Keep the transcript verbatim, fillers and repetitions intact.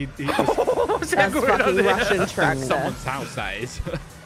He, he was... That's fucking Russian That's trend. someone's house, that is.